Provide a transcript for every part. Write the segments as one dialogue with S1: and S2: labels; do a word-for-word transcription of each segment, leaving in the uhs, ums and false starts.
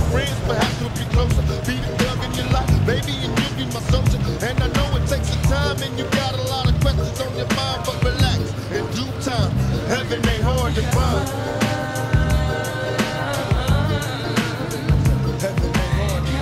S1: friends, perhaps we'll be closer. Be the thug in your life, baby, and you be my soldier. And I know it takes some time, and you got a lot of questions on your mind, but relax, in due time, heaven ain't hard to find. Heaven ain't hard to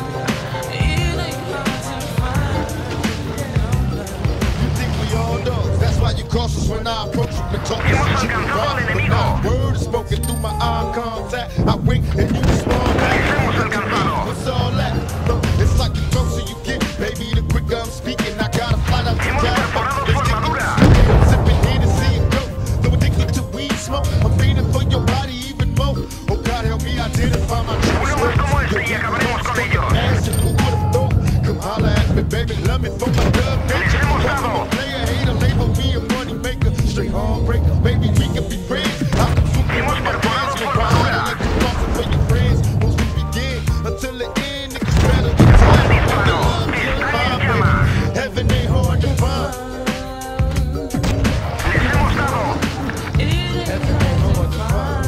S1: find. You think we all dogs, that's why you cautious when I approach you.
S2: Hemos alcanzado al enemigo.
S1: Word is spoken through my eye contact. I wink and you respond back.
S2: Les hemos alcanzado.
S1: What's all that? Look, it's like the closer you get, baby, the quicker I'm speaking. I gotta fly out to
S2: Hemos
S1: town.
S2: perforado su armadura.
S1: I'm sipping Hennessy and go. So addicted to weed smoke. I'm feeding for your body even more. Oh God, help me identify my true
S2: Uno más como este y acabaremos con ellos.
S1: Who would've thought? Come holla at me, baby, love me for my love.
S2: Les hemos dado.
S1: Player, hater, label me a money maker. Straight heartbreaker, baby, we can be friends. I'm super
S2: Hemos
S1: with my
S2: perforado
S1: friends.
S2: su
S1: We're riding
S2: armadura.
S1: like we're crossing for your friends. Once we begin, until the end, niggas better be
S2: Buen
S1: tired.
S2: disparo. Están en llamas.
S1: Heaven ain't hard to find.
S2: Les hemos dado.
S1: Heaven ain't hard to find.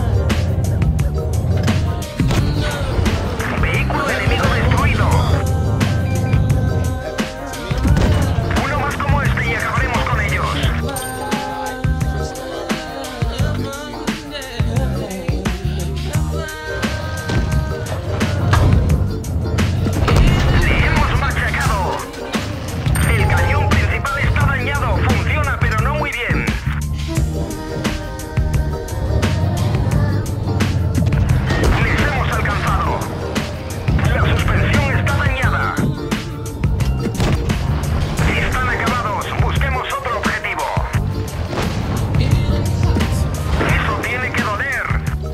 S2: Vehículo enemigo destruido. Uno más como este y acabaremos con ellos. Le hemos machacado. El cañón principal está dañado. Funciona, pero no muy bien. Les hemos alcanzado. La suspensión está dañada. Están acabados. Busquemos otro objetivo. Eso tiene que doler.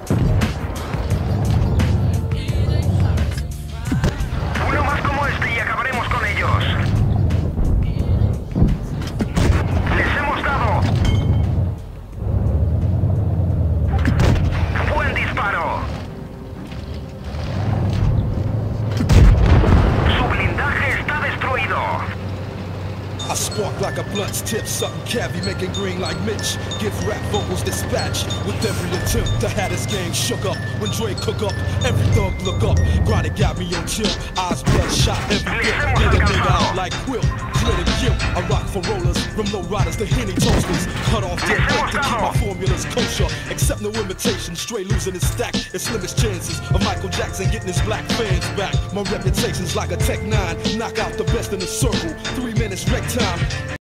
S2: Uno más como este y acabaremos con ellos. Les hemos dado. Buen disparo. Su blindaje está destruido.
S3: I spark like a blunt's tip, sucking cavi, making green like Mitch. Give rap vocals dispatch with every attempt to have this game shook up. When Dre cook up, every thug look up. Grinding got me on chill, eyes bloodshot, every bit. Get a nigga out like Quill, clear the guilt. I rock for rollers, from low riders to Henny toasters. Cut off their head to keep my formulas kosher. Accept no imitation, straight losing his stack. It's slimmest chances of Michael Jackson getting his black fans back. My reputation's like a Tech nine, knock out the best in the circle. Three minutes wreck time.